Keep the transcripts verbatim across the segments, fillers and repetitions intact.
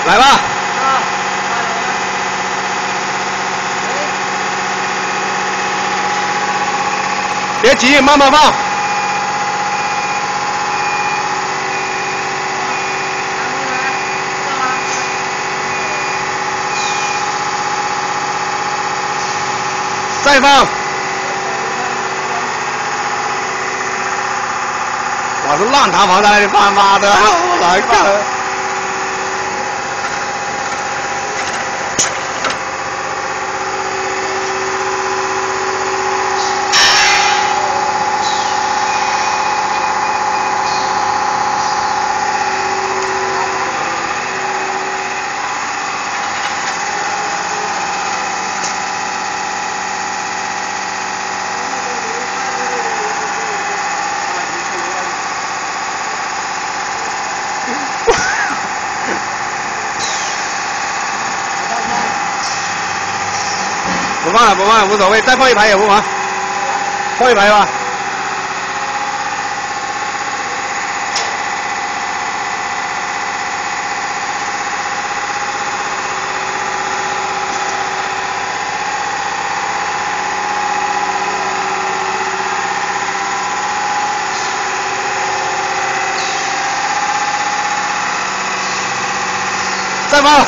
来吧。 啊。 别急，慢慢放。再放。我是烂塌房在那里放，妈的，我来看。不放了，不放了，无所谓，再放一排也不妨，放一排吧。再放。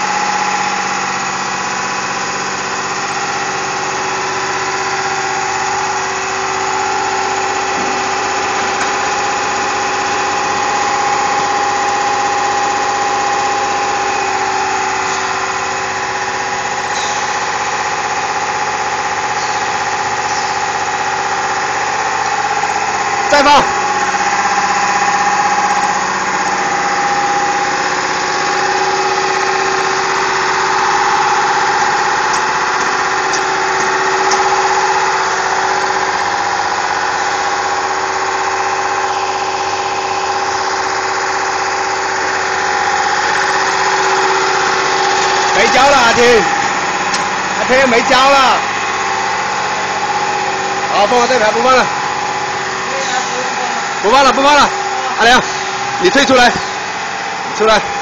再放。没交了，阿天，阿天没交了。好，放到这排，不放了。不放了，不放了，阿良，你退出来，出来。